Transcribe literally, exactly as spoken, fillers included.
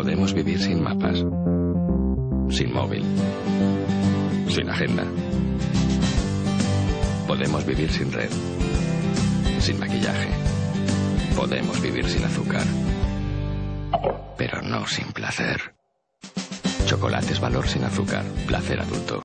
Podemos vivir sin mapas, sin móvil, sin agenda. Podemos vivir sin red, sin maquillaje. Podemos vivir sin azúcar, pero no sin placer. Chocolates Valor sin azúcar, placer adulto.